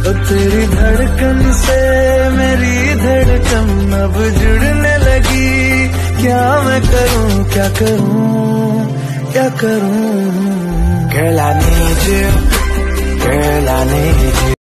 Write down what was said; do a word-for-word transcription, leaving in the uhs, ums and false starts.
ओ तेरी धड़कन से मेरी धड़कन अब जुड़ने लगी। क्या मैं करूं क्या करूं क्या करूं? Girl, I need you. Girl, I need you.